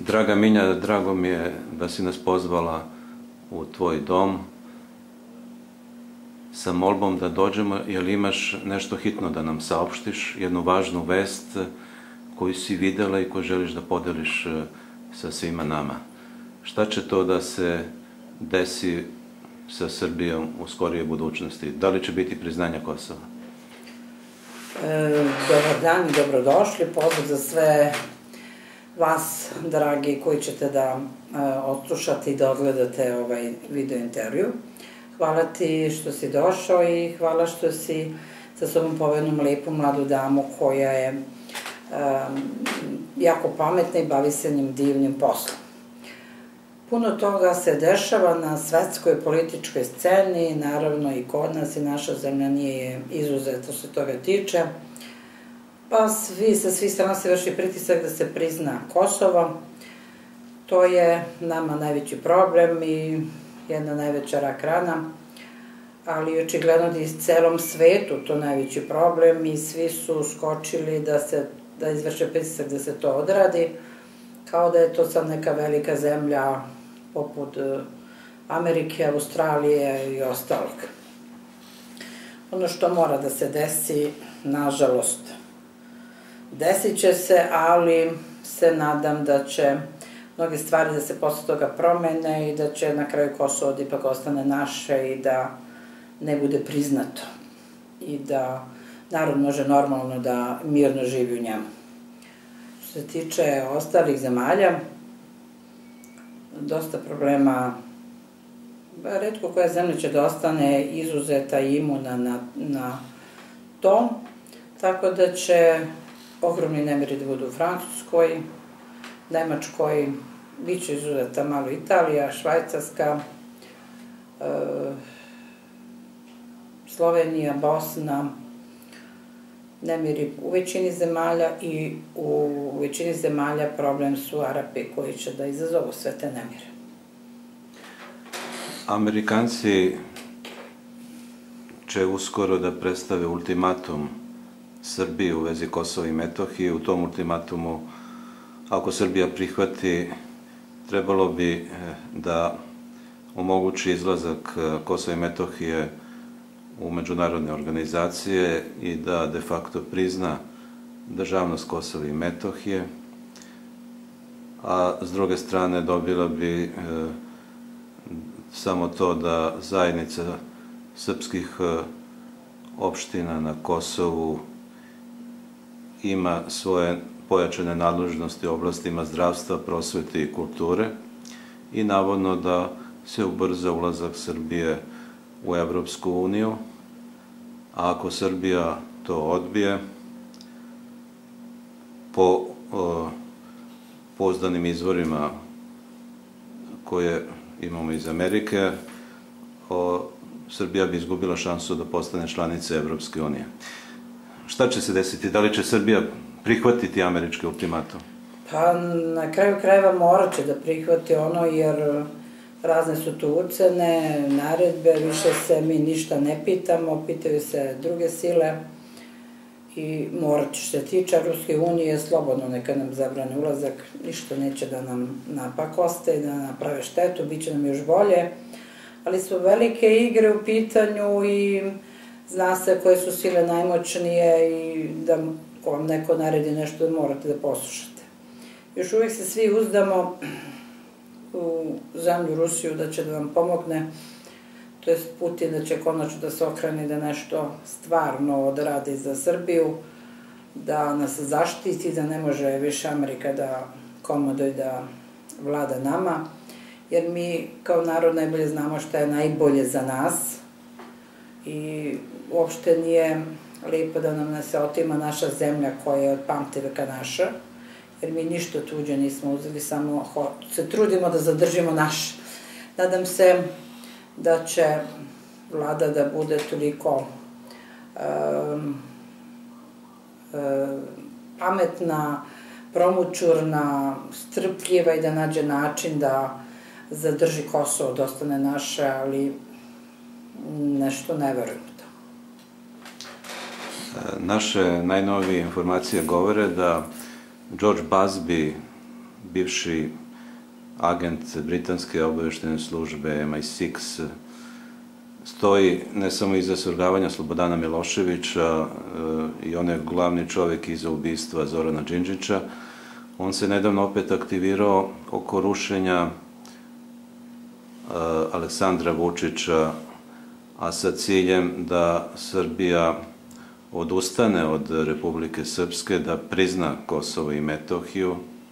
Draga Minja, drago mi je da si nas pozvala u tvoj dom sa molbom da dođemo, jer imaš nešto hitno da nam saopštiš, jednu važnu vest koju si videla i koju želiš da podeliš sa svima nama. Šta će to da se desi sa Srbijom u skorijoj budućnosti? Da li će biti priznanja Kosova? Dobar dan i dobrodošli. Pozdrav za sve vas, dragi, koji ćete da odslušate i da odgledate ovaj video intervju. Hvala ti što si došao i hvala što si sa sobom povedao jednu lepu mladu damu koja je jako pametna i bavi se njim divnim poslom. Puno toga se dešava na svetskoj političkoj sceni, naravno i kod nas, i naša zemlja nije izuzeta što se toga tiče. Pa sa svih strana se vrši pritisak da se prizna Kosovo. To je nama najveći problem i jedna najveća rak rana, ali očigledno da je i celom svetu to najveći problem i svi su skočili da izvrše pritisak da se to odradi, kao da je to sad neka velika zemlja poput Amerike, Australije i ostalog. Ono što mora da se desi, nažalost, desit će se, ali se nadam da će mnoge stvari da se posle toga promene i da će na kraju Kosovo da ipak ostane naše i da ne bude priznato i da narod može normalno da mirno živi u njemu. Što se tiče ostalih zemalja, dosta problema, retko koja zemlja će da ostane izuzeta i imuna na to, tako da će ogromni nemiri da budu u Francuskoj, Nemačkoj, bit će izuzeta malo Italija, Švajcarska, Slovenija, Bosna, nemiri u većini zemalja i u većini zemalja problem su Arapi koji će da izazovu sve te nemire. Amerikanci će uskoro da predstave ultimatum Srbiji u vezi Kosova i Metohije. U tom ultimatumu, ako Srbija prihvati, trebalo bi da omogući izlazak Kosova i Metohije u međunarodne organizacije i da de facto prizna državnost Kosova i Metohije, a s druge strane dobila bi samo to da zajednica srpskih opština na Kosovu ima svoje pojačane nadležnosti u oblastima zdravstva, prosvete i kulture i navodno da se ubrza ulazak Srbije u Evropsku uniju, a ako Srbija to odbije, po pouzdanim izvorima koje imamo iz Amerike, Srbija bi izgubila šansu da postane članica Evropske unije. Šta će se desiti? Da li će Srbija prihvatiti američki ultimatum? Pa na kraju krajeva morat će da prihvati ono, jer razne su tu ucene, naredbe, više se mi ništa ne pitamo, pitaju se druge sile i morat će se tiče Evropske unije, slobodno neka nam zabrane ulazak, ništa neće da nam napakoste i da nam naprave štetu, bit će nam još bolje, ali su velike igre u pitanju i zna se koje su sile najmoćnije i da ko vam neko naredi nešto da morate da poslušate. Još uvijek se svi uzdamo u zemlju Rusiju da će da vam pomogne, to je Putin da će konačno da se okrene i da nešto stvarno odradi za Srbiju, da nas zaštiti, da ne može više Amerika da komanduje da vlada nama, jer mi kao narod najbolje znamo šta je najbolje za nas i uopšte nije lepo da nam se otima naša zemlja koja je od pamtiveka naša, jer mi ništa tuđe nismo uzeli, samo se trudimo da zadržimo naše. Nadam se da će vlada da bude toliko pametna, promućurna, strpljiva i da nađe način da zadrži Kosovo, da ostane naše, ali nešto ne verujem u to. Naše najnovije informacije govore da George Busby, bivši agent britanske obavještajne službe MI6, stoji ne samo iza svrgavanja Slobodana Miloševića i on je glavni čovjek iza ubistva Zorana Đinđića. On se nedavno opet aktivirao oko rušenja Aleksandra Vučića, a sa ciljem da Srbija odustane od Republike Srpske, da prizna Kosovo i Metohiju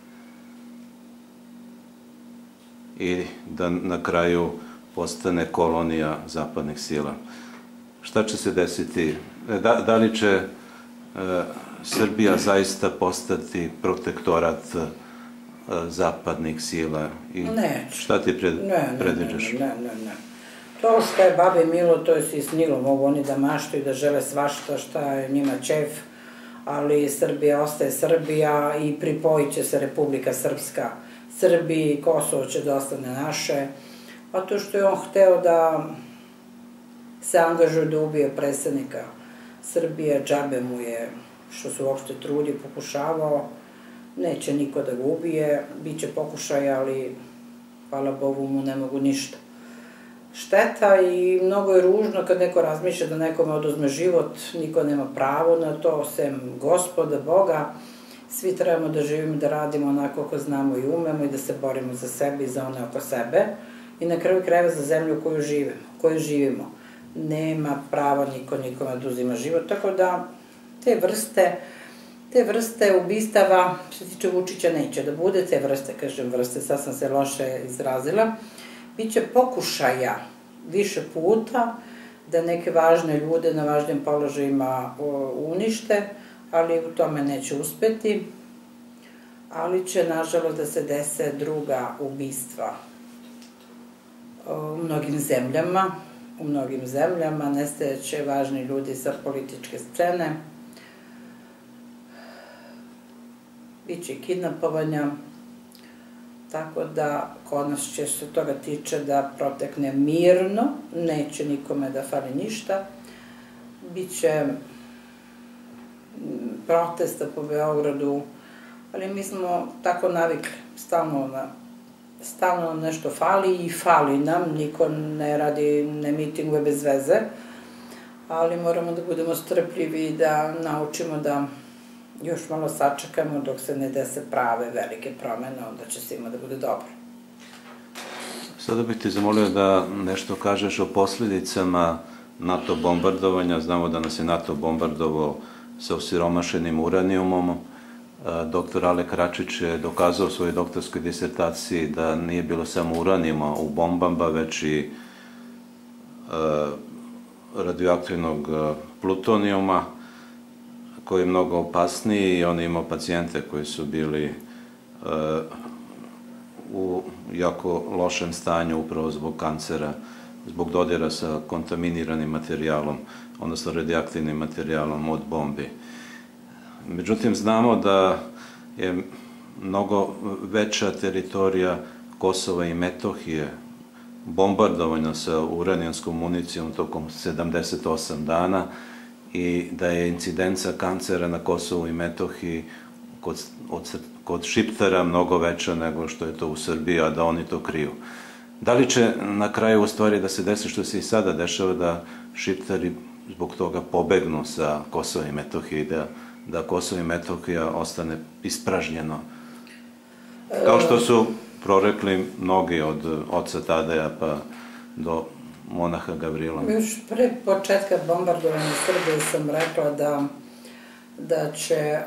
i da na kraju postane kolonija zapadnih sila. Šta će se desiti? Da li će Srbija zaista postati protektorat zapadnih sila? Neće. Šta ti predviđaš? Ne. To što je babi milo, to je si snilo. Mogu oni da maštaju, da žele svašta, šta je njima ćef, ali Srbija ostaje Srbija i pripojit će se Republika Srpska Srbiji, Kosovo će da ostane naše. A to što je on hteo da se angažuje da ubije predsjednika Srbije, džabe mu je što se uopšte trudi, pokušavao, neće niko da ga ubije, bit će pokušaja, ali hvala Bogu mu ne mogu ništa. Šteta i mnogo je ružno kad neko razmišlja da nekome oduzme život, niko nema pravo na to, sem Gospoda, Boga. Svi trebamo da živimo, da radimo onako kako znamo i umemo i da se borimo za sebe i za one oko sebe i na kraju krajeva za zemlju u kojoj živimo. Nema prava niko nikome da uzima život, tako da te vrste ubistava, što se tiče Vučića, neće da bude, te vrste, kažem vrste, sad sam se loše izrazila, biće pokušaja više puta da neke važne ljude na važnim položajima unište, ali u tome neće uspeti, ali će nažalost da se dese druga ubistva u mnogim zemljama, nestajeće važni ljudi sa političke scene, biće i kidnapovanja, tako da kod nas će se toga tiče da protekne mirno, neće nikome da fali ništa, biće protesta po Beogradu, ali mi smo tako navikli, stalno nam nešto fali i fali nam, niko ne radi mitinguje bez veze, ali moramo da budemo strpljivi i da naučimo da još malo sačekamo dok se ne dese prave velike promene, onda će svima da bude dobro. Sada bih ti zamolio da nešto kažeš o posljedicama NATO bombardovanja. Znamo da nas je NATO bombardovao sa osiromašenim uranijumom. Doktor Alek Račić je dokazao u svojoj doktorskoj disertaciji da nije bilo samo uranijuma u bombama, već i radioaktivnog plutonijuma, koji je mnogo opasniji, i on je imao pacijente koji su bili u jako lošem stanju upravo zbog kancera, zbog dodira sa kontaminiranim materijalom, odnosno radioaktivnim materijalom od bombi. Međutim, znamo da je mnogo veća teritorija Kosova i Metohije bombardovana sa uranijonskom municijom tokom 78 dana i da je incidenca kancera na Kosovu i Metohiji kod Šiptara mnogo veća nego što je to u Srbiji, a da oni to kriju. Da li će na kraju u stvari da se desi što se i sada dešava, da Šiptari zbog toga pobegnu sa Kosova i Metohije, da Kosovo i Metohija ostane ispražnjeno? Kao što su prorekli mnogi od oca Tadeja pa do monaha Gavrila. Još pre početka bombardovanja Srbije sam rekla da će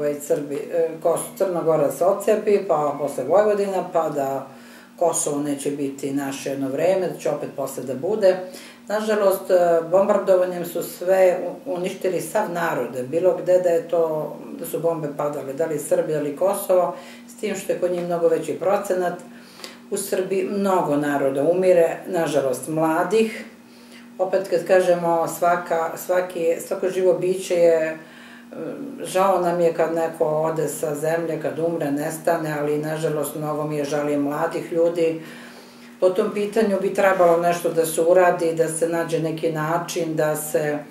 Crna Gora se ocepi, pa posle Vojvodina, pa da Kosovo neće biti naše jedno vreme, da će opet posle da bude. Nažalost, bombardovanjem su sve uništili sav narod, bilo gde da su bombe padale, da li Srbija ili Kosovo, s tim što je kod njih mnogo veći procenat. U Srbiji mnogo naroda umire, nažalost mladih. Opet kad kažemo svako živo biće je, žao nam je kad neko ode sa zemlje, kad umre, nestane, ali nažalost mnogo mi je žalije mladih ljudi. Po tom pitanju bi trebalo nešto da se uradi, da se nađe neki način da se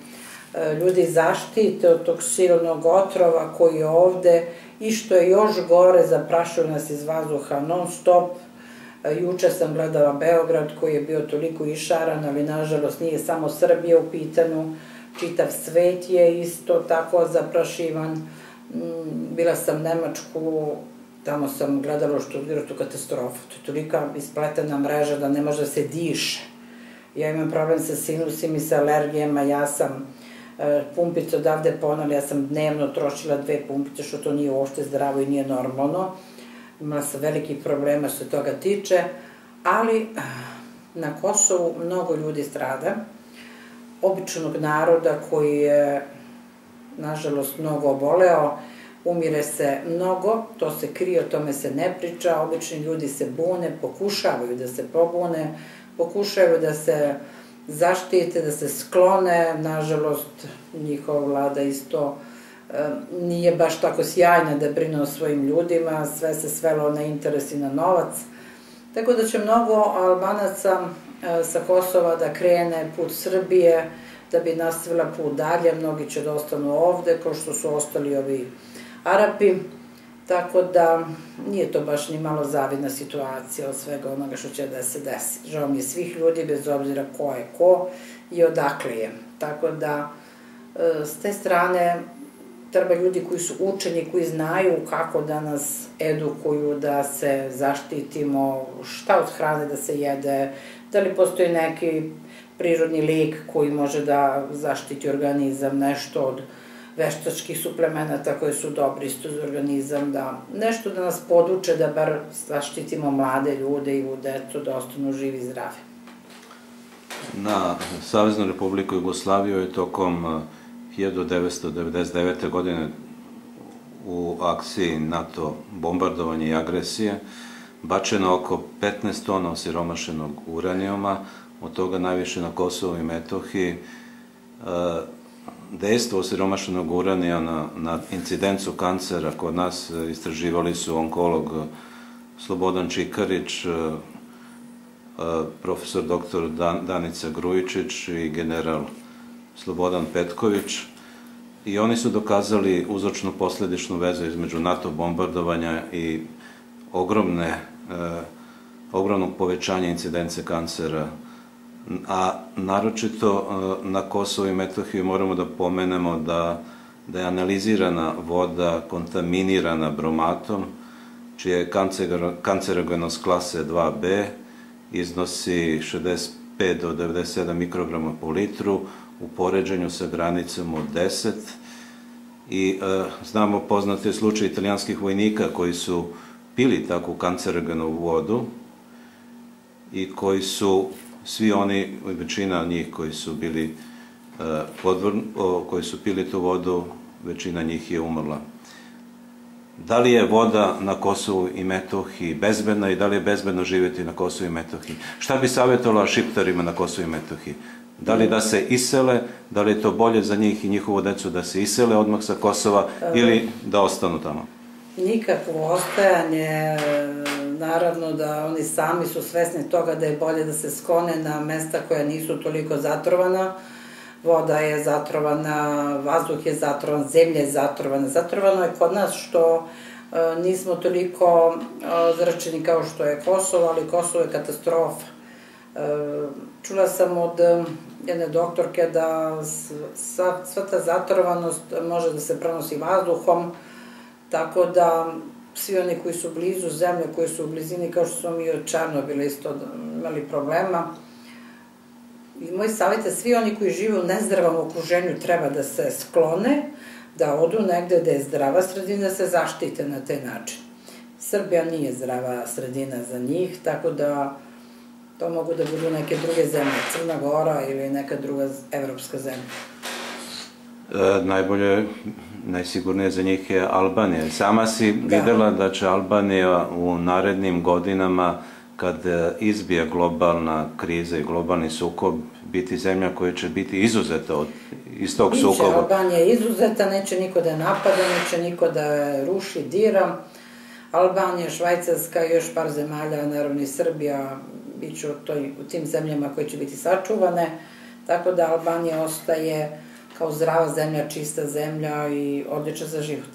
ljudi zaštite od tog silnog otrova koji je ovde i što je još gore, zaprašuju nas iz vazduha non stop. Juče sam gledala Beograd koji je bio toliko išaran, ali nažalost nije samo Srbija u pitanju, čitav svet je isto tako zaprašivan. Bila sam Nemačku, tamo sam gledala u Stuttgartu katastrofu. To je tolika ispletena mreža da ne može da se diše. Ja imam problem sa sinusima i sa alergijama, ja sam pumpice odavde ponela, ja sam dnevno trošila 2 pumpice, što to nije uopšte zdravo i nije normalno. Imala sam velikih problema što se toga tiče, ali na Kosovu mnogo ljudi strada, običnog naroda koji je, nažalost, mnogo oboleo, umire se mnogo, to se krije, o tome se ne priča, obični ljudi se bune, pokušavaju da se pobune, pokušaju da se zaštite, da se sklone, nažalost, njihova vlada isto nije baš tako sjajna da brine o svojim ljudima, sve se svelo na interes i na novac, tako da će mnogo Albanaca sa Kosova da krene put Srbije, da bi nastavila put dalje, mnogi će da ostanu ovde, kao što su ostali ovi Arapi, tako da nije to baš ni malo zavidna situacija od svega onoga što će da se desi. Žao mi je svih ljudi, bez obzira ko je ko i odakle je. Tako da, s te strane, treba ljudi koji su učeni, koji znaju kako da nas edukuju, da se zaštitimo, šta od hrane da se jede, da li postoji neki prirodni lijek koji može da zaštiti organizam, nešto od veštačkih suplemenata koji su dobri isto za organizam, da nešto da nas poduče da bar zaštitimo mlade ljude i decu da ostanu živi i zdravi. Na Saveznu Republiku Jugoslaviju je tokom 1999. godine u akciji NATO bombardovanja i agresije bačeno oko 15 tona osiromašenog uranijuma, od toga najviše na Kosovu i Metohiji. Dejstvo osiromašenog uranija na incidencu kancera kod nas istraživali su onkolog Slobodan Čikarić, profesor dr. Danica Grujičić i general Slobodan Petković, i oni su dokazali uzročno-posledičnu vezu između NATO bombardovanja i ogromnog povećanja incidence kancera, a naročito na Kosovu i Metohiji moramo da pomenemo da je analizirana voda kontaminirana bromatom, čija je kancerogenost klase 2B, iznosi 65 do 97 mikrograma po litru, u poređenju sa granicom od 10. I znamo poznati slučaj italijanskih vojnika koji su pili takvu kancerogenu vodu i koji su, svi oni, većina njih koji su bili koji su pili tu vodu, većina njih je umrla. Da li je voda na Kosovu i Metohiji bezbedna i da li je bezbedno živjeti na Kosovu i Metohiji? Šta bi savjetovala Šiptarima na Kosovu i Metohiji? Da li da se isele, da li je to bolje za njih i njihovu decu da se isele odmah sa Kosova ili da ostanu tamo? Nikakvo ostajanje, naravno da oni sami su svesni toga da je bolje da se sklone na mesta koja nisu toliko zatrovana. Voda je zatrovana, vazduh je zatrovan, zemlja je zatrovana. Zatrovano je kod nas što nismo toliko zračeni kao što je Kosovo, ali Kosovo je katastrofa. Čula sam od jedne doktorke da sva ta zatrovanost može da se prenosi vazduhom, tako da svi oni koji su blizu zemlje, koji su u blizini, kao što smo mi od Černobila isto imali problema. I moj savjet je, svi oni koji žive u nezdravom okruženju treba da se sklone, da odu negde da je zdrava sredina, da se zaštite na taj način. Srbija nije zdrava sredina za njih, tako da to mogu da budu neke druge zemlje, Crna Gora ili neka druga evropska zemlja. Najbolje, najsigurnije za njih je Albanija. Sama si videla da će Albanija u narednim godinama, kad izbije globalna kriza i globalni sukob, biti zemlja koja će biti izuzeta iz tog sukoba. Biće Albanija izuzeta, neće niko da je napada, neće niko da je ruši, dira. Albanija, Švajcarska i još par zemalja, naravno i Srbija, bit će u tim zemljama koje će biti sačuvane, tako da Albanija ostaje kao zdrava zemlja, čista zemlja i odlična za život.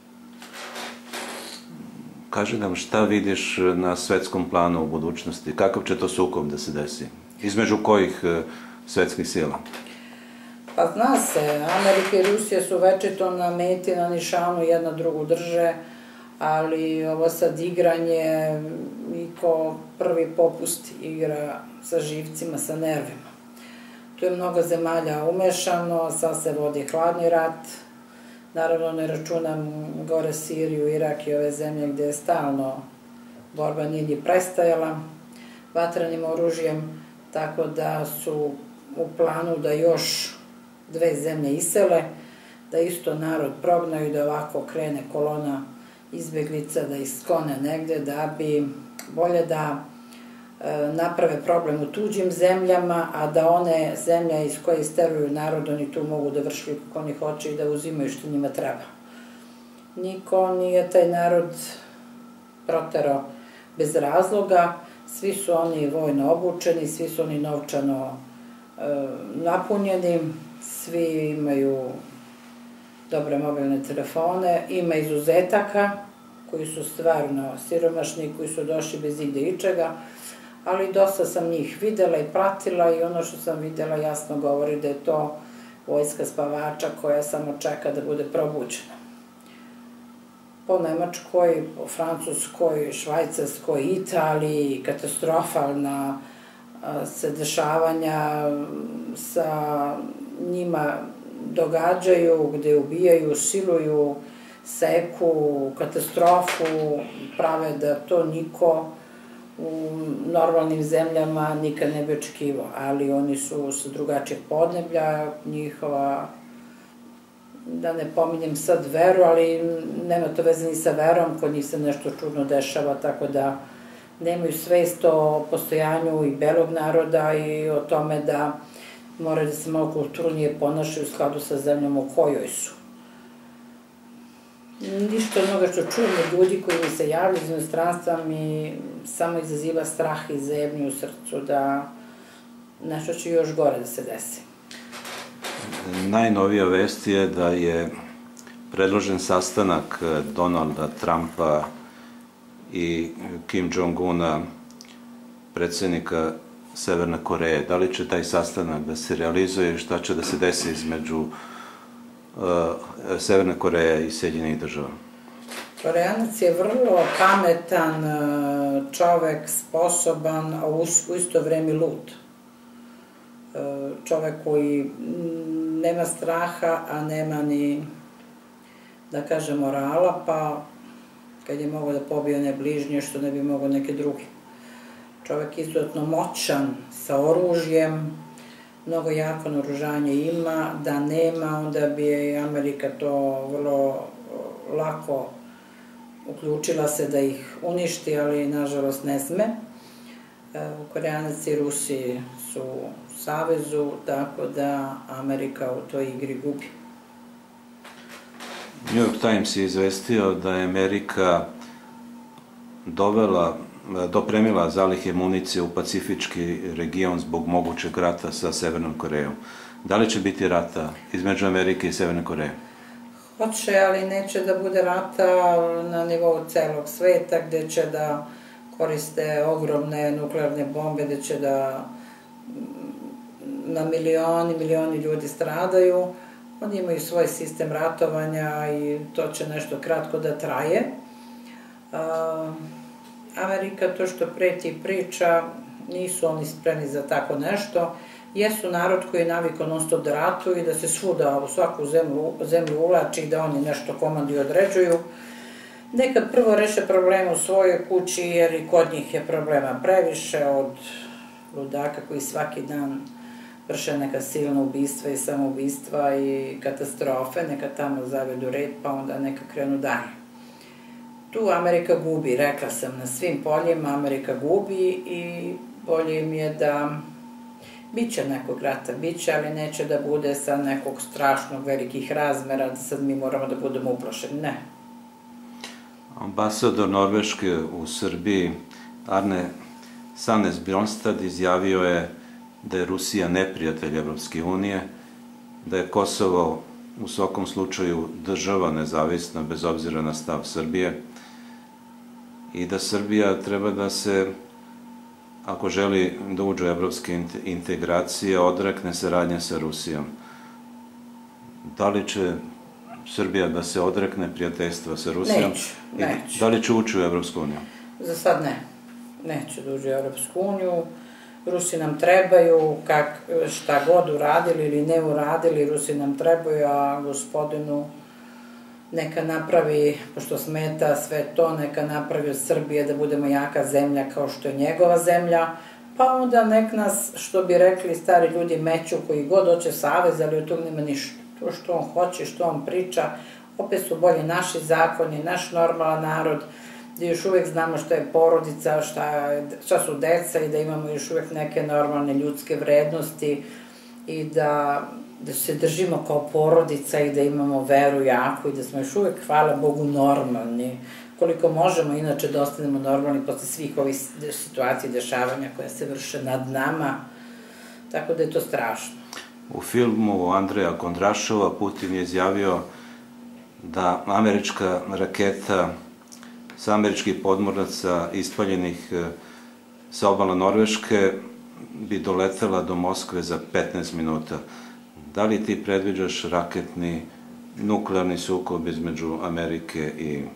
Kaži nam šta vidiš na svetskom planu u budućnosti, kakav će to sukob da se desi, između kojih svetskih sila? Pa zna se, Amerika i Rusija su večito na meti, na nišanu, jedna drugu drže, ali ovo sad igranje i ko prvi popust igra sa živcima, sa nervima. Tu je mnogo zemalja umešano, sad se vodi hladni rat, naravno ne računam gore Siriju, Irak i ove zemlje gde je stalno borba nije ni prestajala vatrenim oružjem, tako da su u planu da još 2 zemlje isele, da isto narod prognaju, da ovako krene kolona izbeglica, da ih sklone negde, da bi bolje da naprave problem u tuđim zemljama, a da one zemlje iz koje isteruju narod, oni tu mogu da vršljaju kako oni hoće i da uzimaju što njima treba. Niko nije taj narod proterao bez razloga, svi su oni vojno obučeni, svi su oni novčano napunjeni, svi imaju dobre mobilne telefone, ima izuzetaka koji su stvarno siromašni, koji su došli bez igde ičega, ali dosta sam njih videla i pratila i ono što sam videla jasno govori da je to vojska spavača koja samo čeka da bude probuđena. Po Nemačkoj, po Francuskoj, Švajcarskoj, Italiji, katastrofalna se dešavanja sa njima događaju, gde ubijaju, siluju, seku, katastrofu, prave da to niko u normalnim zemljama nikad ne bi očekivao, ali oni su sa drugačijeg podneblja, njihova, da ne pominjem sad veru, ali nema to veze ni sa verom, kod njih se nešto čudno dešava, tako da nemaju svest o postojanju i belog naroda i o tome da moraju da se malo kulturnije ponašaju u skladu sa zemljom u kojoj su. Ništa od onoga što čujem od ljudi koji mi se javljaju iz inostranstva mi samo izaziva strah i zebnju u srcu da nešto će još gore da se desi. Najnovija vest je da je predložen sastanak Donalda Trumpa i Kim Jong-una, predsednika Severne Koreje. Da li će taj sastanak da se realizuje i šta će da se desi između Severne Koreje i Sjedinjenih država? Korejanac je vrlo pametan čovek, sposoban, a u isto vreme lud. Čovek koji nema straha, a nema ni, da kažem, morala, pa kad je mogao da pobije one bližnje, što ne bi mogao neke druge. Čovek je izuzetno moćan, sa oružjem, mnogo jako naoružanje ima, da nema, onda bi Amerika to vrlo lako uključila se da ih uništi, ali nažalost ne sme. Korejanac i Rusi su u savezu, tako da Amerika u toj igri gubi. New York Times je izvestio da je Amerika dopremila zalihe municije u pacifički region zbog mogućeg rata sa Severnom Korejom. Da li će biti rata između Amerike i Severne Koreje? Hoće, ali neće da bude rata na nivou celog sveta, gde će da koriste ogromne nuklearne bombe, gde će da na milioni ljudi stradaju. Oni imaju svoj sistem ratovanja i to će nešto kratko da traje. Amerika to što preti i priča, nisu oni spremni za tako nešto. Jesu narod koji je navikao non stop da ratuje i da se svuda u svaku zemlju uvlači i da oni nešto komandi određuju. Nekad prvo reše probleme u svojoj kući, jer i kod njih je problema previše, od ludaka koji svaki dan vrše neka silna ubistva i samoubistva i katastrofe, neka tamo zavedu red, pa onda neka krenu dalje. Tu Amerika gubi, rekla sam, na svim poljima Amerika gubi i bolje im je da biće nekog rata, biće, ali neće da bude sa nekog strašnog velikih razmera, da sad mi moramo da budemo uplašeni, ne. Ambasador Norveške u Srbiji, Arne Sannes Bjornstad, izjavio je da je Rusija neprijatelj Evropske unije da je Kosovo u svakom slučaju država nezavisna, bez obzira na stav Srbije, i da Srbija treba da se, ako želi da uđe u evropske integracije, odrekne saradnje sa Rusijom. Da li će Srbija da se odrekne prijateljstva sa Rusijom? Neće. Da li će ući u Evropsku uniju? Za sad ne. Neće da uđe u Evropsku uniju. Rusi nam trebaju, šta god uradili ili ne uradili, Rusi nam trebaju, a gospodinu neka napravi, pošto smeta sve to, neka napravi od Srbije da budemo jaka zemlja kao što je njegova zemlja, pa onda nek nas, što bi rekli stari ljudi, meću koji god hoće savez, ali od toga nema ništa. To što on hoće, što on priča, opet su bolji naši zakoni, naš normalan narod, da još uvek znamo šta je porodica, šta su deca i da imamo još uvek neke normalne ljudske vrednosti i da se držimo kao porodica i da imamo veru jaku i da smo još uvek, hvala Bogu, normalni. Koliko možemo inače da ostanemo normalni posle svih ovih situacija i dešavanja koja se vrše nad nama, tako da je to strašno. U filmu Andreja Kondrašova Putin je izjavio da američka raketa sa američkih podmornaca ispaljenih sa obala Norveške bi doletela do Moskve za 15 minuta. Da li ti predviđaš raketni nuklearni sukob između Amerike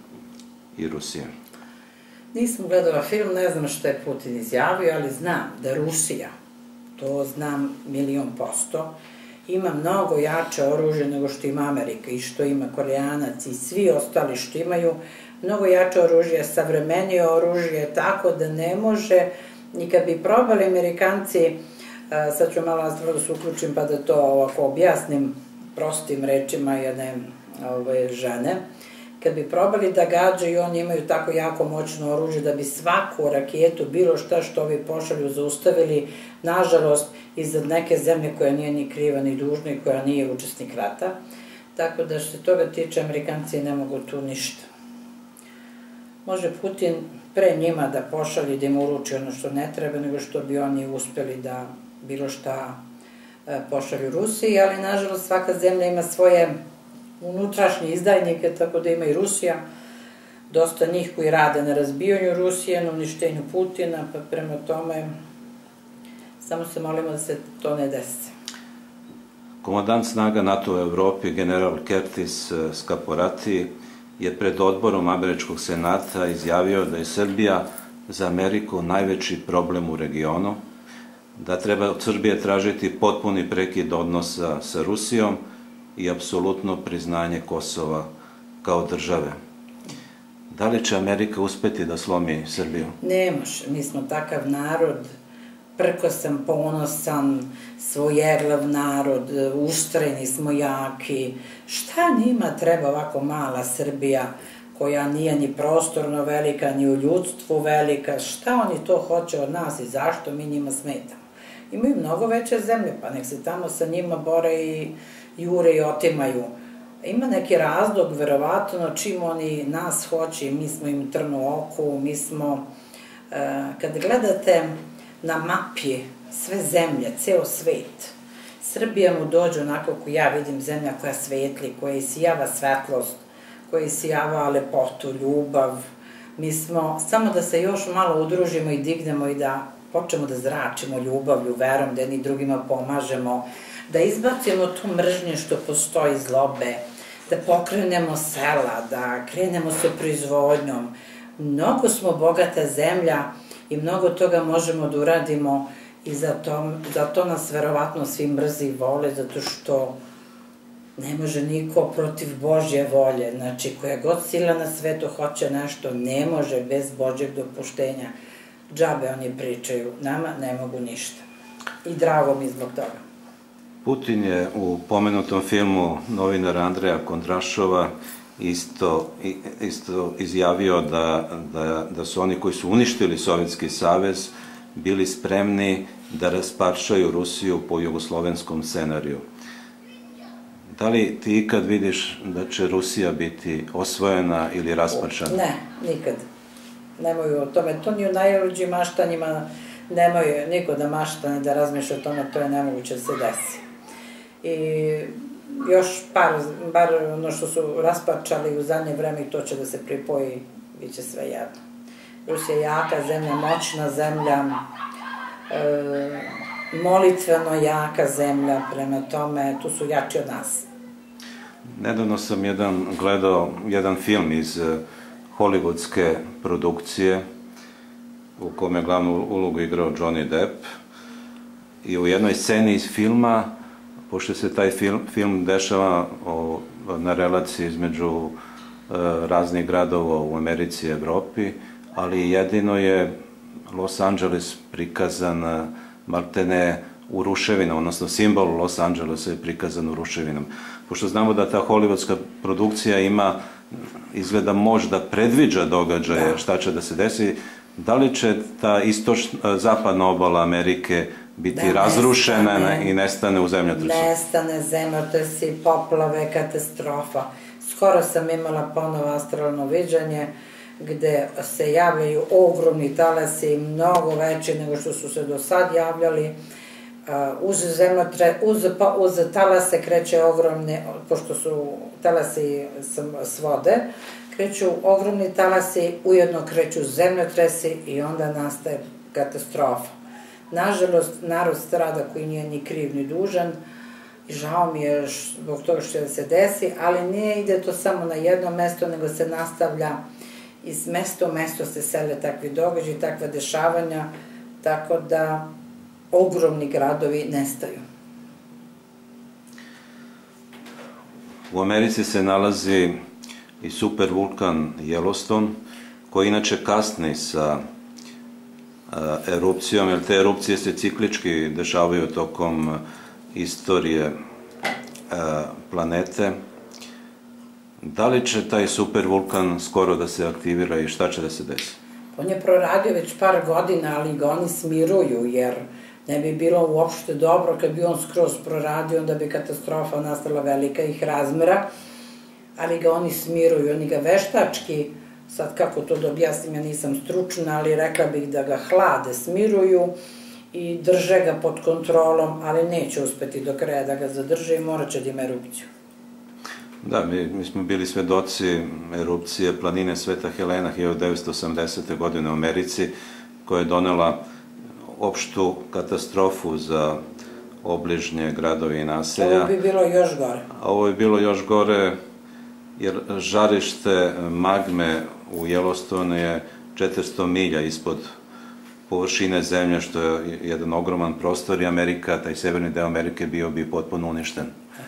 i Rusije? Nisam gledala film, ne znam što je Putin izjavio, ali znam da Rusija, to znam 1.000.000%, ima mnogo jače oružje nego što ima Amerika i što ima Koreanac i svi ostali što imaju, mnogo jače oružje, savremenije oružje, tako da ne može, ni kad bi probali Amerikanci, sad ću malo da se uključim pa da to ovako objasnim prostim rečima jedne žene, kad bi probali da gađaju, oni imaju tako jako moćno oružje da bi svaku raketu, bilo šta što ovi pošalju, zaustavili, nažalost, iza neke zemlje koja nije ni kriva ni dužna i koja nije učesnik rata. Tako da što se toga tiče, Amerikanci ne mogu tu ništa. Može Putin pre njima da pošalje, da im uruči ono što ne treba, nego što bi oni uspeli da bilo šta pošalju Rusiji, ali nažalost svaka zemlja ima svoje unutrašnje izdajnike, tako da ima i Rusija, dosta njih koji rade na razbijanju Rusije, na uništenju Putina, pa prema tome samo se molimo da se to ne desi. Komandant snaga NATO u Evropi, general Curtis Scaporati, je pred odborom Američkog senata izjavio da je Srbija za Ameriku najveći problem u regionu, da treba od Srbije tražiti potpuni prekid odnosa sa Rusijom i apsolutno priznanje Kosova kao države. Da li će Amerika uspeti da slomi Srbiju? Ne može, mi smo takav narod, prkosan, ponosan, svojeglav narod, ustrajni smo, jaki. Šta njima treba ovako mala Srbija, koja nije ni prostorno velika, ni u ljudstvu velika, šta oni to hoće od nas i zašto mi njima smetamo? Imaju mnogo veće zemlje, pa nek se tamo sa njima bore i jure i otimaju. Ima neki razlog, verovatno, čim oni nas hoće i mi smo im trn u oku, mi smo, kad gledate na mapi sve zemlje, ceo svet, Srbija mu dođe onako kako ja vidim, zemlja koja svetli, koja isijava svetlost, koja isijava lepotu, ljubav. Mi smo, samo da se još malo udružimo i dignemo i da počnemo da zračimo ljubavlju, verom, da jedni drugima pomažemo, da izbacimo tu mržnje što postoji, zlobe, da pokrenemo sela, da krenemo sa proizvodnjom. Mnogo smo bogata zemlja i mnogo toga možemo da uradimo i zato nas verovatno svi mrzi i vole, zato što ne može niko protiv Božje volje. Znači, koja god sila na svetu hoće nešto, ne može bez Božjeg dopuštenja. Džabe oni pričaju, nama ne mogu ništa. I drago mi zbog toga. Putin je u pomenutom filmu novinara Andreja Kondrašova isto izjavio da su oni koji su uništili Sovjetski savez bili spremni da rasparčaju Rusiju po jugoslovenskom scenariju. Da li ti ikad vidiš da će Rusija biti osvojena ili rasparčana? Ne, nikad. Nemoj o tome. To ni u najluđim maštanjima nemoj niko da maštane, da razmišlja o tome, to je nemoguće da se desi. i još bar ono što su raspačali u zadnje vreme i to će da se pripoji, bit će sve jedno. Rusija je jaka zemlja, moćna zemlja, molitveno jaka zemlja, prema tome tu su jači od nas. Nedavno sam gledao jedan film iz hollywoodske produkcije u kome je glavnu ulogu igrao Johnny Depp i u jednoj sceni iz filma, pošto se taj film dešava na relaciji između raznih gradova u Americi i Evropi, ali jedino je Los Angeles prikazan maltene u ruševinama, odnosno simbol Los Angelesa je prikazan u ruševinama. Pošto znamo da ta hollywoodska produkcija izgleda možda predviđa događaje šta će da se desi, da li će ta zapadna obala Amerike biti razrušena i nestane u zemljotresu? Nestane zemljotresi, poplave, katastrofa. Skoro sam imala ponovo astralno viđanje gde se javljaju ogromni talasi, mnogo veći nego što su se do sad javljali. Uz talase kreće ogromne, pošto su talasi s vode, kreću ogromni talasi, ujedno kreću zemljotresi i onda nastaje katastrofa. Nažalost, narod strada koji nije ni kriv ni dužan i žao mi je zbog toga što se desi, ali ne ide to samo na jedno mesto, nego se nastavlja iz mesta u mesto se sele takvi događaji, takva dešavanja, tako da ogromni gradovi nestaju. U Americi se nalazi i supervulkan Yellowstone, koji inače kasni sa erupcijom, jer te erupcije se ciklički dešavaju tokom istorije planete. Da li će taj supervulkan skoro da se aktivira i šta će da se desi? On je proradio već par godina, ali ga oni smiruju, jer ne bi bilo uopšte dobro kad bi on skroz proradio, onda bi katastrofa nastala velika ih razmera, ali ga oni smiruju, oni ga veštački, sad kako to da objasnim, ja nisam stručna, ali rekla bih da ga hlade, smiruju i drže ga pod kontrolom, ali neće uspeti do kraja da ga zadrže i morat će da ima erupciju. Da, mi smo bili svedoci erupcije planine Sveta Helena 1980. godine u Americi, koja je donela opštu katastrofu za obližnje gradove i naselja. Ovo bi bilo još gore. Ovo bi bilo još gore jer žarište magme u Yellowstone je 400 milja ispod površine zemlje, što je jedan ogroman prostor i Amerika, taj severni deo Amerike bio bi potpuno uništen.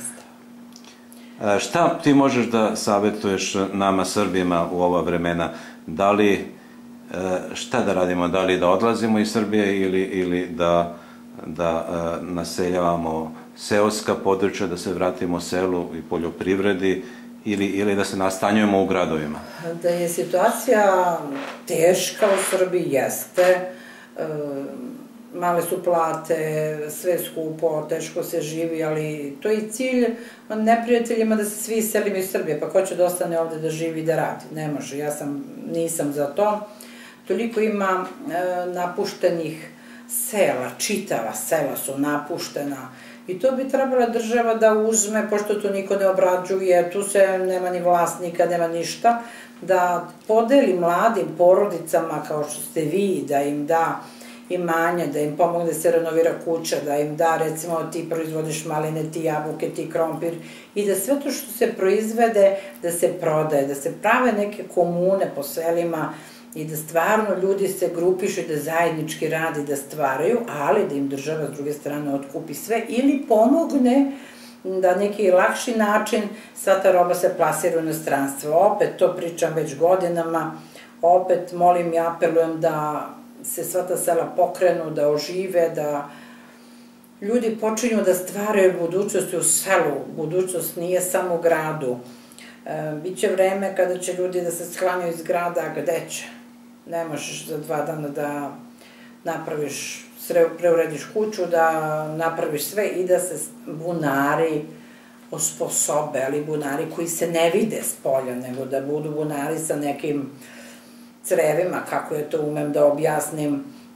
Šta ti možeš da savjetuješ nama Srbima u ova vremena? Šta da radimo? Da li da odlazimo iz Srbije ili da naseljavamo seoska područja, da se vratimo selu i poljoprivredi ili da se nastanjujemo u gradovima? Da je situacija teška u Srbiji, jeste. Male su plate, sve skupo, teško se živi, ali to je i cilj neprijateljima da se svi iselimo iz Srbije, pa ko će da ostane ovde da živi i da radi? Ne može, ja nisam za to. Toliko ima napuštenih sela, čitava sela su napuštena i to bi trebala država da uzme, pošto to niko ne obrađuje, tu se nema ni vlasnika, nema ništa, da podeli mladim porodicama kao što ste vi, da im da imanje, da im pomogne da se renovira kuća, da im da, recimo, ti proizvodiš maline, ti jabuke, ti krompir i da sve to što se proizvede, da se prodaje, da se prave neke komune po selima i da stvarno ljudi se grupišu i da zajednički radi, da stvaraju, ali da im država s druge strane otkupi sve ili pomogne da neki lakši način sva ta roba se plasira u inostranstvo. Opet to pričam već godinama, opet molim i apelujem da se sva ta sela pokrenu, da ožive, da ljudi počinju da stvaraju budućnost u selu. Budućnost nije samo u gradu. Biće vreme kada će ljudi da se sklanjaju iz grada, a gde će? Ne možeš za 2 dana da napraviš, preurediš kuću, da napraviš sve i da se bunari osposobe, ali bunari koji se ne vide s polja, nego da budu bunari sa nekim crevima, kako je to umem da objasnim,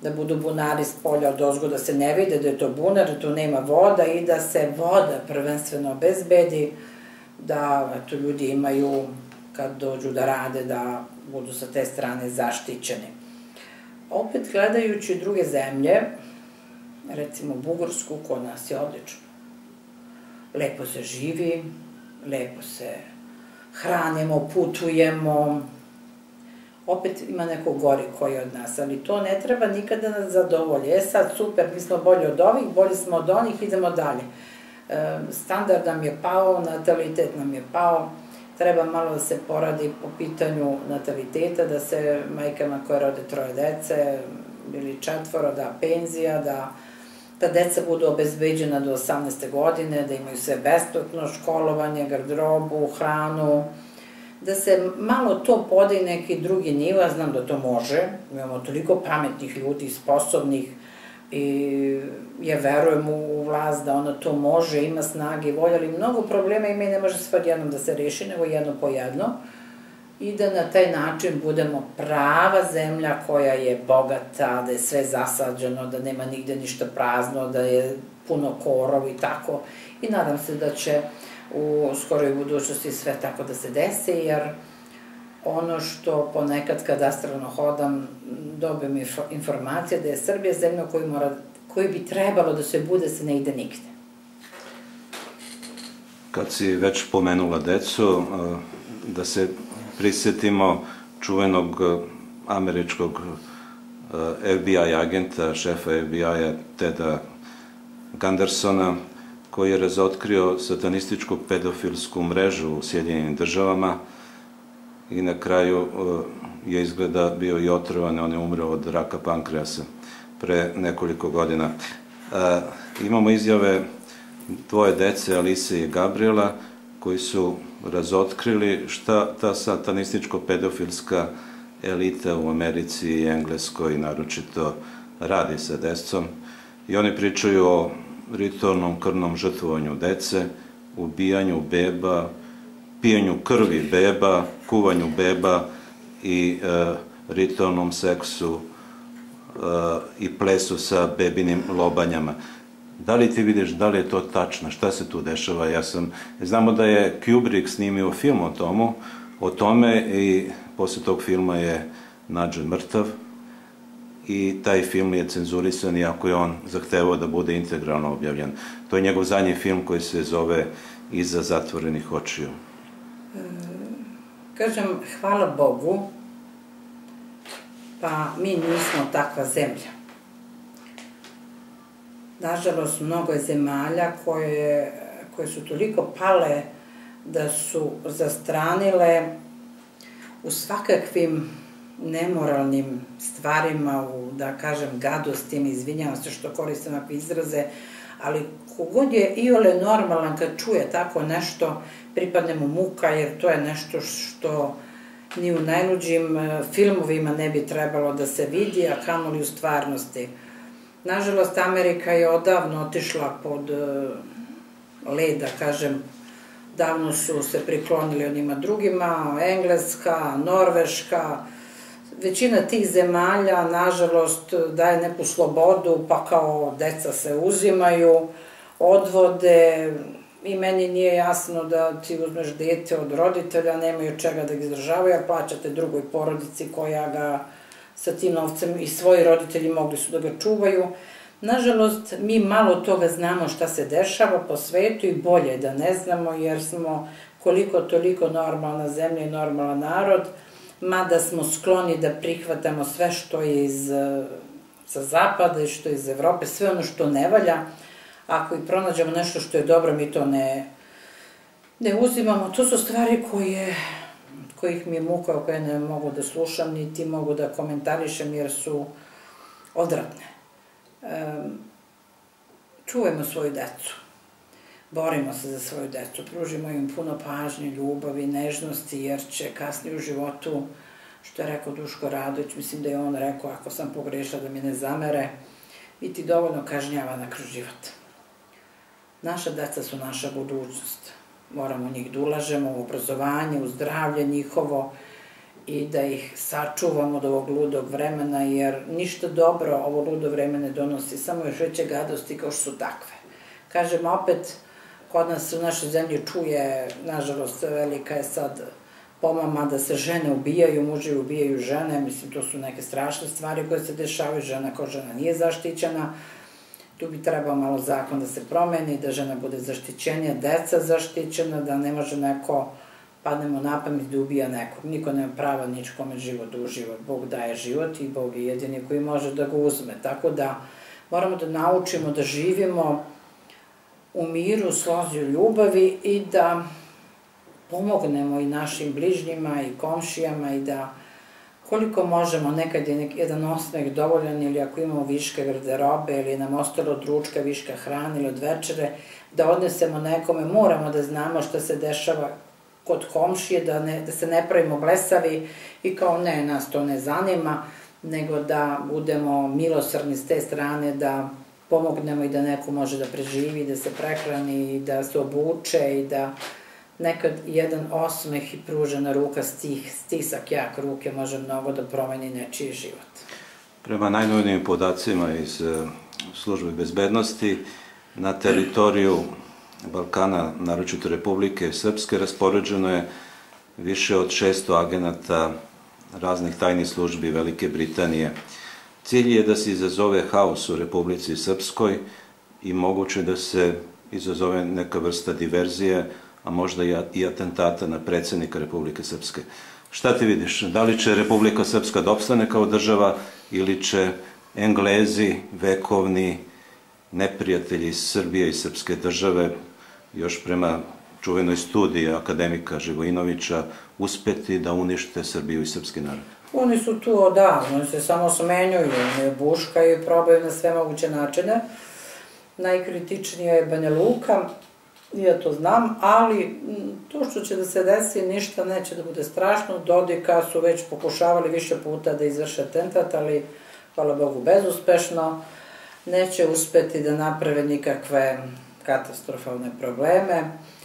da budu bunari s polja od ozgo, da se ne vide da je to bunar, da tu nema voda i da se voda prvenstveno obezbedi, da ljudi imaju, kad dođu da rade, da budu sa te strane zaštićeni. Opet, gledajući druge zemlje, recimo Bugarsku, kod nas je odlično. Lepo se živi, lepo se hranimo, putujemo. Opet ima neko gori koji od nas, ali to ne treba nikada nas zadovolji. Sad, super, mi smo bolji od ovih, bolji smo od onih, idemo dalje. Standard nam je pao, natalitet nam je pao, treba malo da se poradi po pitanju nataliteta, da se majkama koje rode 3 dece ili 4 da penzija, da deca budu obezbeđena do 18. godine, da imaju sve besplatno, školovanje, garderobu, hranu, da se malo to podigne neki drugi nivo, ja znam da to može, imamo toliko pametnih ljudi, sposobnih, i ja verujem u vlast da ona to može, ima snage i volje, ali mnogo problema ima i ne može sve odjednom da se reši, nego jedno po jedno, i da na taj način budemo prava zemlja koja je bogata, da je sve zasađeno, da nema nigde ništa prazno, da je puno korov i tako. I nadam se da će u skoroj budućnosti sve tako da se desi, jer ono što ponekad kad astralno hodam dobijem informacije da je Srbija zemlja koju bi trebalo da se bude, se ne ide nigde. Kad si već pomenula decu, da se prisjetimo čuvenog američkog FBI agenta, šefa FBI-a Teda Gundersona, koji je razotkrio satanističku pedofilsku mrežu u Sjedinjenim državama i na kraju je izgleda bio i otrovan, on je umreo od raka pankreasa pre nekoliko godina. Imamo izjave 2 dece, Alise i Gabriela, koji su razotkrili šta ta satanističko-pedofilska elita u Americi i Engleskoj naročito radi sa decom. I oni pričaju o ritualnom krvnom žrtvovanju dece, ubijanju beba, pijenju krvi beba, kuvanju beba i ritualnom seksu i plesu sa bebinim lobanjama. Da li ti vidiš, da li je to tačno, šta se tu dešava? Znamo da je Kubrick snimio film o tome i posle tog filma je nađen mrtav i taj film je cenzurisan, iako je on zahtevao da bude integralno objavljen. To je njegov zadnji film koji se zove Iza zatvorenih očiju. Kažem, hvala Bogu, pa mi nismo takva zemlja. Nažalost, mnogo je zemalja koje su toliko pale da su zastranile u svakakvim nemoralnim stvarima, da kažem gadostima, izvinjavam se što koristim ovakve izraze, ali kogod je iole normalan kad čuje tako nešto, pripadne mu muka, jer to je nešto što ni u najluđim filmovima ne bi trebalo da se vidi, a kamoli u stvarnosti. Nažalost, Amerika je odavno otišla pod led, da kažem, davno su se priklonili onima drugima, Engleska, Norveška, većina tih zemalja, nažalost, daje neku slobodu, pa kao deca se uzimaju, odvode, i meni nije jasno da ti uzmeš dete od roditelja, nemaju od čega da ga izdržavaju, a plaćate drugoj porodici koja ga sa tim novcem i svoji roditelji mogli su da ga čuvaju. Nažalost, mi malo toga znamo šta se dešava po svetu i bolje je da ne znamo, jer smo koliko toliko normalna zemlja i normalan narod, mada smo skloni da prihvatamo sve što je sa zapada i što je iz Evrope, sve ono što ne valja. Ako i pronađemo nešto što je dobro, mi to ne uzimamo. To su stvari kojih mi je muka, koje ne mogu da slušam, niti mogu da komentarišem, jer su odvratne. Čuvajmo svoju decu. Borimo se za svoju decu, pružimo im puno pažnje, ljubavi, nežnosti, jer će kasnije u životu, što je rekao Duško Radović, mislim da je on rekao, ako sam pogrešila da mi ne zamere, biti dovoljno kažnjavana kroz život. Naša deca su naša budućnost. Moramo u njih da ulažemo, u obrazovanje, u zdravlje njihovo i da ih sačuvamo od ovog ludog vremena, jer ništa dobro ovo ludo vreme ne donosi, samo još veće gadosti kao što su takve. Kažem, opet, kod nas u našoj zemlji čuje, nažalost, velika je sad pomama da se žene ubijaju, muževi ubijaju žene, mislim, to su neke strašne stvari koje se dešavaju, žena kao žena nije zaštićena, tu bi trebao malo zakon da se promeni, da žena bude zaštićenija, deca zaštićena, da ne može neko, padnemo na pamet da ubija nekog, niko nema prava ničkome život da uživa, Bog daje život i Bog je jedini koji može da ga uzme, tako da moramo da naučimo da živimo u miru, slozi, u ljubavi i da pomognemo i našim bližnjima i komšijama i da koliko možemo, nekad je jedan osmeh dovoljan ili ako imamo viška garderobe ili nam ostalo od ručka viška hrane ili od večere, da odnesemo nekome, moramo da znamo šta se dešava kod komšije, da se ne pravimo blesavi i kao ne, nas to ne zanima, nego da budemo milosrdni s te strane, da pomognemo i da neko može da preživi, da se prehrani, da se obuče i da nekad jedan osmeh i pružena ruka, stisak jak ruke može mnogo da promeni nečiji život. Prema najnovijim podacima iz službe bezbednosti, na teritoriju Balkana, naročito Republike Srpske, raspoređeno je više od 600 agenata raznih tajnih službi Velike Britanije. Cilj je da se izazove haos u Republici Srpskoj i moguće da se izazove neka vrsta diverzije, a možda i atentata na predsjednika Republike Srpske. Šta ti vidiš? Da li će Republika Srpska da opstane kao država ili će Englezi, vekovni neprijatelji Srbije i srpske države, još prema čuvenoj studiji akademika Živojinovića, uspeti da unište Srbiju i srpski narod? Oni su tu odavno, oni se samo smenjuju, ne buškaju i probaju na sve moguće načine. Najkritičnija je Banja Luka, ja to znam, ali to što će da se desi ništa neće da bude strašno. Dodika su već pokušavali više puta da izvrše atentat, ali hvala Bogu bezuspešno. Neće uspeti da naprave nikakve katastrofalne probleme.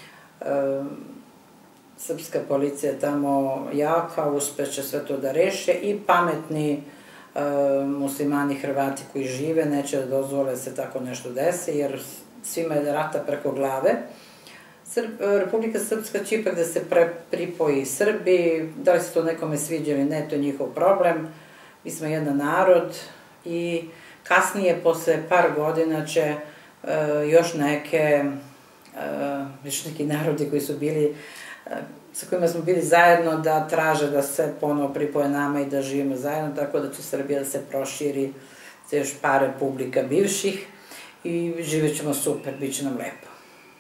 Srpska policija je tamo jaka, uspeće sve to da reše i pametni muslimani, Hrvati koji žive neće da dozvole da se tako nešto desi, jer svima je rata preko glave. Republika Srpska će ipak da se pripoji Srbiji, da li se to nekome sviđa ili ne, to je njihov problem. Mi smo jedan narod i kasnije, posle par godina, će još neki narodi koji su bili, sa kojima smo bili zajedno, da traže da se ponovo pripoje nama i da živimo zajedno, tako da će Srbija da se proširi za još par republika bivših i živjet ćemo super, bit će nam lepo.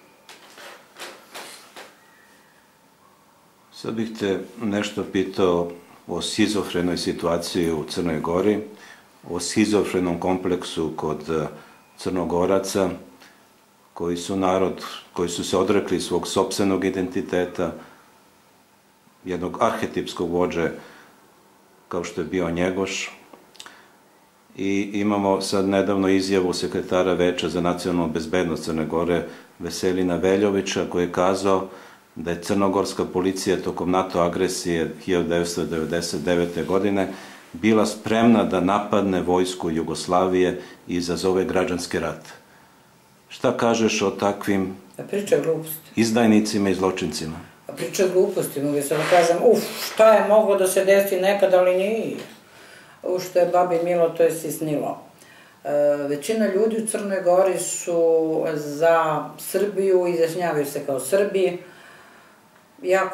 Sad bih te nešto pitao o schizofrenoj situaciji u Crnoj Gori, o schizofrenom kompleksu kod Crnogoraca, koji su narod, koji su se odrekli svog sopstvenog identiteta, jednog arhetipskog vođe kao što je bio Njegoš. I imamo sad nedavno izjavu sekretara Veća za nacionalnu bezbednost Crne Gore, Veselina Veljovića, koji je kazao da je crnogorska policija tokom NATO agresije 1999. godine bila spremna da napadne vojsku Jugoslavije i izazove građanski rat. Šta kažeš o takvim izdajnicima i zločincima? Priča gluposti, mogu se da kažem, šta je moglo da se desi nekad, ali nije. Što je babi milo, to je sisnilo. Većina ljudi u Crnoj Gori su za Srbiju, izjašnjavaju se kao Srbi. Ja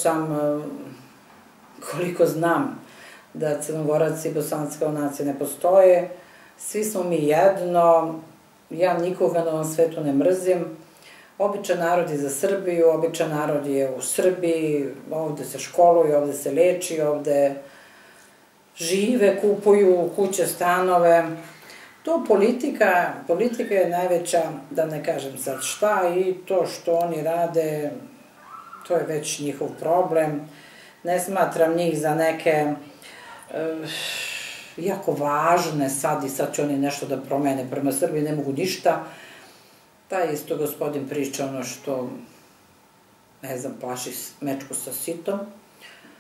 koliko znam da Crnogorac i Bosanac kao nacija ne postoje, svi smo mi jedno, ja nikoga na ovom svetu ne mrzim. Običan narod je za Srbiju, običan narod je u Srbiji, ovde se školuje, ovde se leči, ovde žive, kupuju kuće, stanove. To politika je najveća, da ne kažem sad šta, i to što oni rade, to je već njihov problem. Ne smatram njih za neke jako važne sad i sad će oni nešto da promene prema Srbiji, ne mogu ništa. Taj isto gospodin priča ono što, ne znam, plaši mečku sa sitom.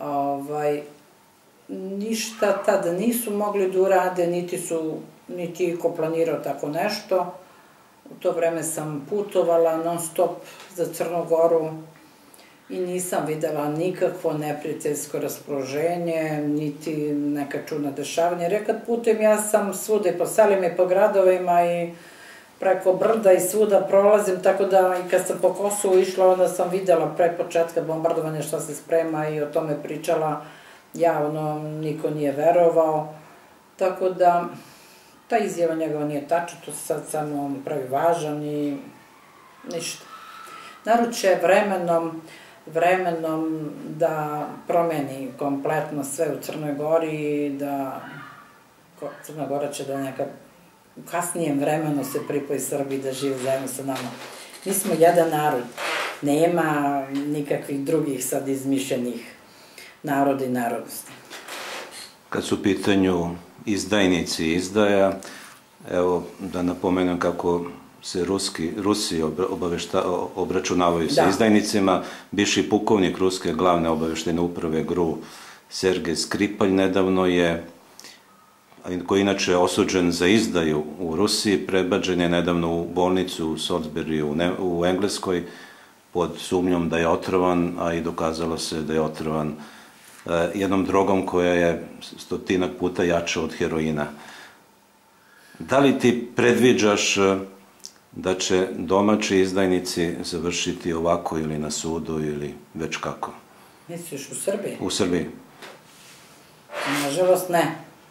Ništa tada nisu mogli da urade, niti iko planirao tako nešto. U to vreme sam putovala non stop za Crnu Goru i nisam videla nikakvo neprijateljsko raspoloženje, niti neka čudna dešavanja. Jer kad putujem, ja sam svuda i po selima i po gradovima i preko brda i svuda prolazim, tako da i kad sam po Kosovu išla, onda sam videla pre početka bombardovanja šta se sprema i o tome pričala javno, niko nije verovao. Tako da, ta izjava njegova nije tačna, to se sad samo pravi važan i ništa. Naruče vremenom da promeni kompletno sve u Crnoj Gori i da Crna Gora će da nekad u kasnijem vremenu se pripoji Srbiji da živi zajedno sa nama. Mi smo jedan narod, nema nikakvih drugih sad izmišljenih naroda i narodnosti. Kad su u pitanju izdajnici i izdaja, evo da napomenem kako se Rusi obračunavaju sa izdajnicima. Bivši pukovnik Ruske glavne obaveštajne uprave GRU Sergej Skripalj nedavno je, koji je inače osuđen za izdaju u Rusiji, prebačen je nedavno u bolnicu u Salisburyu u Engleskoj pod sumnjom da je otrovan, a i dokazalo se da je otrovan jednom drogom koja je 100 puta jača od heroina. Da li ti predviđaš da će domaći izdajnici završiti ovako ili na sudu ili već kako? Misliš u Srbiji? U Srbiji. Nažalost ne.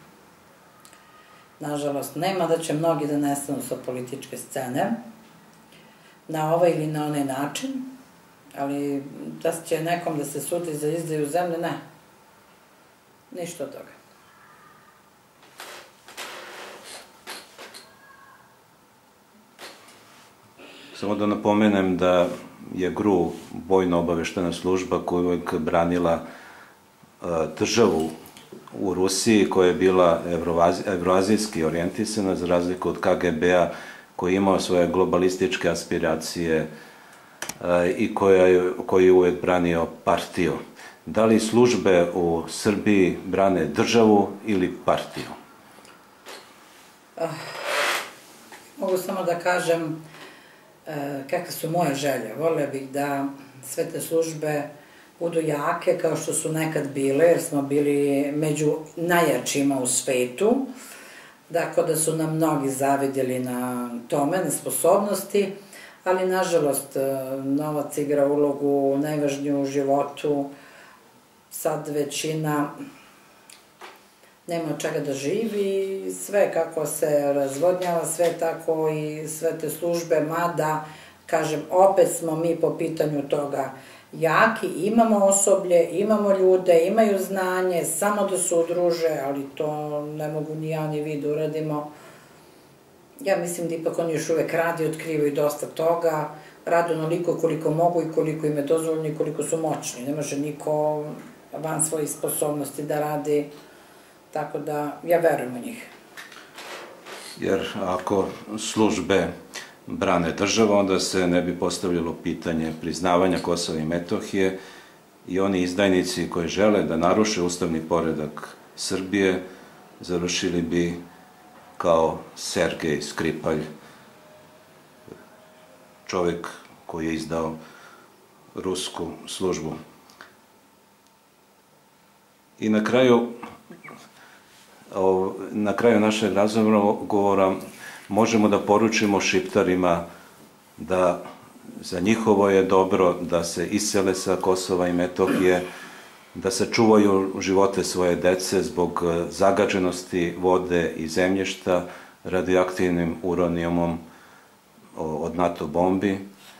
Nažalost nema, da će mnogi da nestanu sa političke scene na ovaj ili na onaj način, ali da će nekom da se sudi za izdaju zemlje, ne. Ništa od toga. Samo da napomenem da je GRU vojno obaveštena služba koja je uvek branila državu u Rusiji, koja je bila evroazijski orijentisana, za razliku od KGB-a, koji je imao svoje globalističke aspiracije i koji je uvek branio partiju. Da li službe u Srbiji brane državu ili partiju? Mogu samo da kažem kakve su moje želje. Voleo bih da sve te službe budu jake kao što su nekad bile, jer smo bili među najjačima u svetu. Dakle, da su nam mnogi zavidjeli na tome, na sposobnosti, ali nažalost novac igra ulogu najvažniju u životu. Sad većina nema od čega da živi, sve kako se razvodnjava, sve tako i sve te službe, mada, kažem, opet smo mi po pitanju toga jaki, imamo osoblje, imamo ljude, imaju znanje, samo da se udruže, ali to ne mogu ni ja ni vi da uradimo. Ja mislim da ipak oni još uvek radi, otkrivaju dosta toga, rade onoliko koliko mogu i koliko im je dozvoljeno i koliko su moćni. Ne može niko van svojih sposobnosti da radi, tako da ja verujem u njih. Jer ako službe brane državu, onda se ne bi postavljalo pitanje priznavanja Kosova i Metohije i oni izdajnici koji žele da naruše ustavni poredak Srbije završili bi kao Sergej Skripalj, čovek koji je izdao rusku službu. I na kraju našeg razgovora možemo da poručimo Šiptarima da za njihovo je dobro da se isele sa Kosova i Metohije, da sačuvaju živote svoje dece zbog zagađenosti vode i zemljišta radioaktivnim uranijumom od NATO bombi,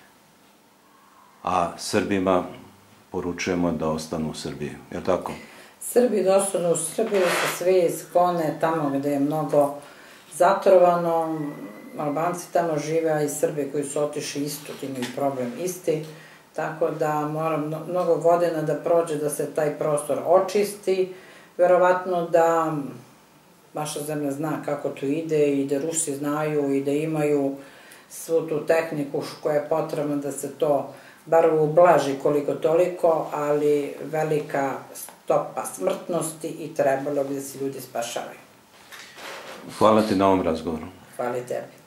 a Srbima poručujemo da ostanu u Srbiji. Je li tako? Srbi da ostanu u Srbiji, se svi sklone tamo gde je mnogo zatrovano, Albanci tamo žive, a i Srbi koji su otišli isto, imaju problem isti, tako da mora mnogo godina da prođe da se taj prostor očisti, verovatno da vaša zemlja zna kako to ide i da Rusi znaju i da imaju svu tu tehniku koja je potrebna da se to bar ublaži koliko toliko, ali velika stopa smrtnosti i trebalo bi da se ljudi spašavaju. Hvala ti na ovom razgovoru. Hvala i tebi.